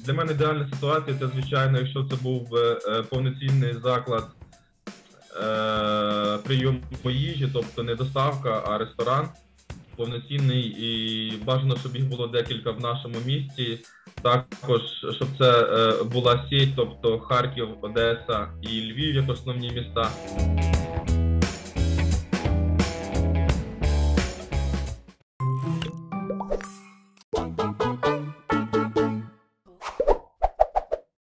Для мене ідеальна ситуація це, звичайно, якщо це був повноцінний заклад прийому їжі, тобто не доставка, а ресторан повноцінний, і бажано, щоб їх було декілька в нашому місті. Також, щоб це була сеть, тобто Харків, Одеса і Львів як основні міста.